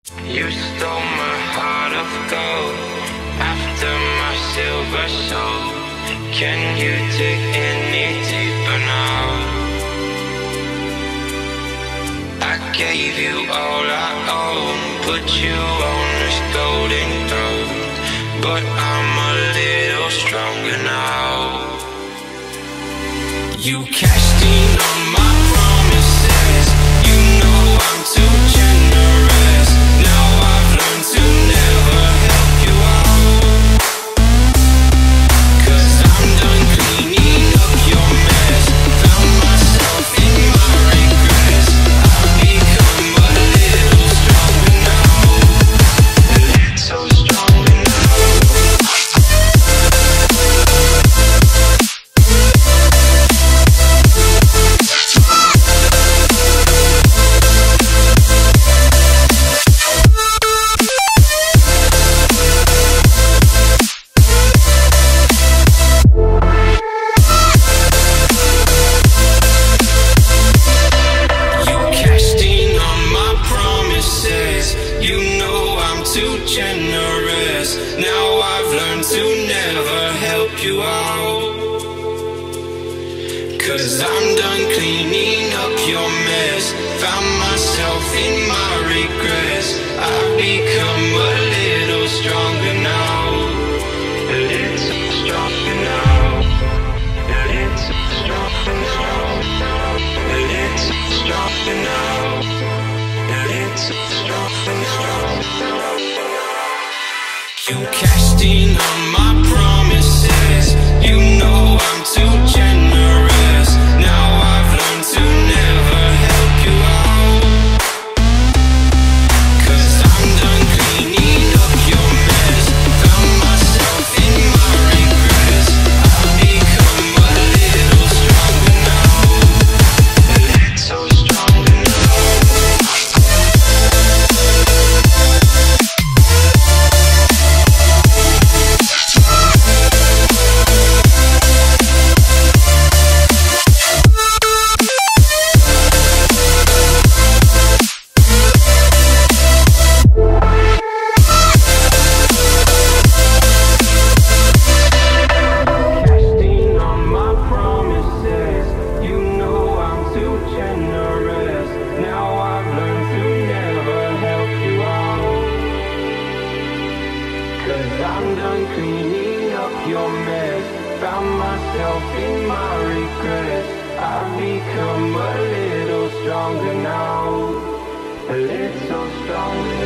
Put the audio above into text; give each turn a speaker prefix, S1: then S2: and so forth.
S1: You stole my heart of gold after my silver soul. Can you dig any deeper now? I gave you all I own, put you on this golden throne, but I'm a little stronger now. You cashed in on my promises. You know I'm too generous. Now I've learned to never help you out, 'cause I'm done cleaning up your mess. Found myself in my regrets. I've become a little stronger now. A little stronger now. Generous. Now I've learned to never help you out, 'cause I'm done cleaning up your mess. Found myself in my regrets. I've become a little stronger now. A little stronger now. A little stronger now. A little stronger now. A little stronger now. You cashed in on my promises. You know I'm too generous. Now I've learned to never help you out, 'cause I'm done cleaning up your mess. Found myself in my regrets. I've become a little stronger now. A little stronger now. I'm done cleaning up your mess. Found myself in my regrets. I've become a little stronger now. A little stronger now.